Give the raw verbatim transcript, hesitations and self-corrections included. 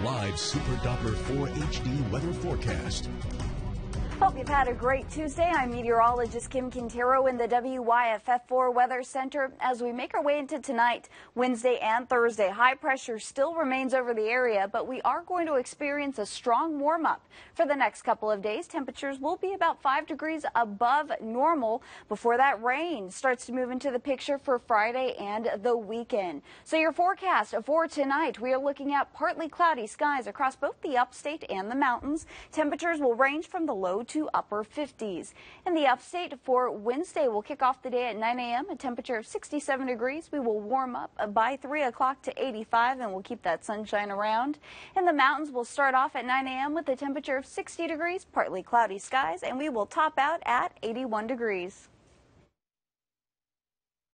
live Super Doppler four H D weather forecast. Hope you've had a great Tuesday. I'm meteorologist Kim Quintero in the W Y F F four Weather Center. As we make our way into tonight, Wednesday and Thursday, high pressure still remains over the area, but we are going to experience a strong warm-up. For the next couple of days, temperatures will be about five degrees above normal before that rain starts to move into the picture for Friday and the weekend. So your forecast for tonight, we are looking at partly cloudy skies across both the upstate and the mountains. Temperatures will range from the low to upper fifties. In the upstate for Wednesday, we'll kick off the day at nine A M a temperature of sixty-seven degrees. We will warm up by three o'clock to eighty-five, and we'll keep that sunshine around. In the mountains, we'll start off at nine A M with a temperature of sixty degrees, partly cloudy skies, and we will top out at eighty-one degrees.